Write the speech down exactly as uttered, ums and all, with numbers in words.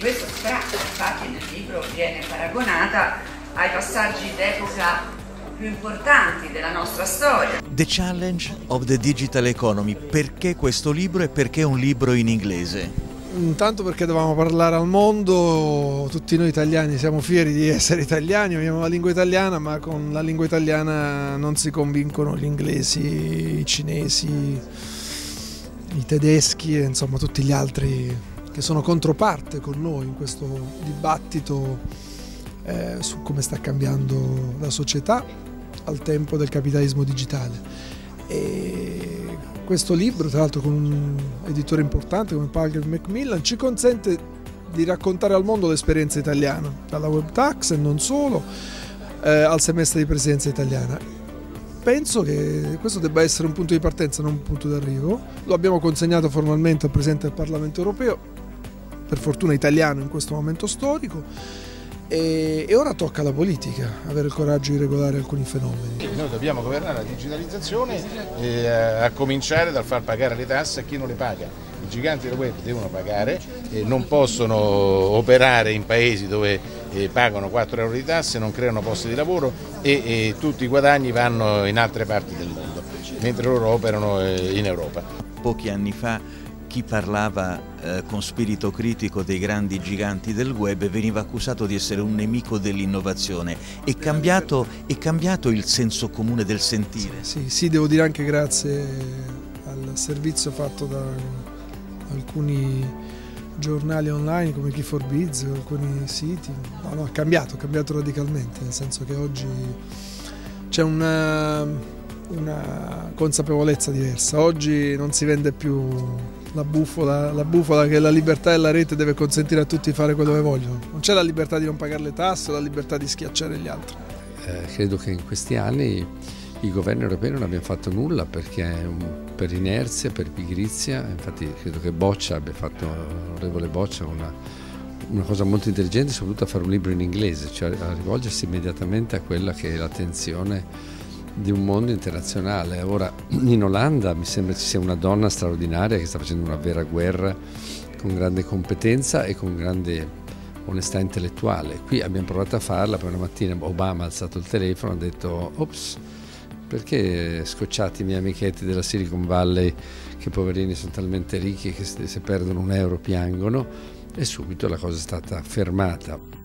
questo sprazzo, infatti nel libro viene paragonata ai passaggi d'epoca più importanti della nostra storia. The Challenge of the Digital Economy. Perché questo libro e perché un libro in inglese? Intanto perché dovevamo parlare al mondo, tutti noi italiani siamo fieri di essere italiani, amiamo la lingua italiana, ma con la lingua italiana non si convincono gli inglesi, i cinesi, i tedeschi e insomma tutti gli altri che sono controparte con noi in questo dibattito eh, su come sta cambiando la società al tempo del capitalismo digitale. E questo libro, tra l'altro con un editore importante come Palgrave Macmillan, ci consente di raccontare al mondo l'esperienza italiana, dalla web tax e non solo, eh, al semestre di presidenza italiana. Penso che questo debba essere un punto di partenza, non un punto d'arrivo. Lo abbiamo consegnato formalmente al Presidente del Parlamento europeo, per fortuna italiano in questo momento storico, e, e ora tocca alla politica avere il coraggio di regolare alcuni fenomeni. Noi dobbiamo governare la digitalizzazione eh, a cominciare dal far pagare le tasse a chi non le paga. I giganti del web devono pagare, eh, non possono operare in paesi dove eh, pagano quattro euro di tasse, non creano posti di lavoro e, e tutti i guadagni vanno in altre parti del mondo, mentre loro operano eh, in Europa. Pochi anni fa chi parlava eh, con spirito critico dei grandi giganti del web veniva accusato di essere un nemico dell'innovazione. È cambiato, è cambiato il senso comune del sentire? Sì, sì, devo dire anche grazie al servizio fatto da alcuni giornali online come Key for Biz, alcuni siti. No, no, è cambiato, è cambiato radicalmente, nel senso che oggi c'è una, una consapevolezza diversa. Oggi non si vende più La bufola, la bufola che la libertà della rete deve consentire a tutti di fare quello che vogliono. Non c'è la libertà di non pagare le tasse o la libertà di schiacciare gli altri. Eh, credo che in questi anni i governi europei non abbiano fatto nulla perché per inerzia, per pigrizia, infatti credo che Boccia abbia fatto, l'onorevole Boccia, una, una cosa molto intelligente, soprattutto a fare un libro in inglese, cioè a rivolgersi immediatamente a quella che è l'attenzione di un mondo internazionale. Ora in Olanda mi sembra ci sia una donna straordinaria che sta facendo una vera guerra con grande competenza e con grande onestà intellettuale. Qui abbiamo provato a farla, poi una mattina Obama ha alzato il telefono e ha detto ops, perché scocciate i miei amichetti della Silicon Valley che poverini sono talmente ricchi che se perdono un euro piangono, e subito la cosa è stata fermata.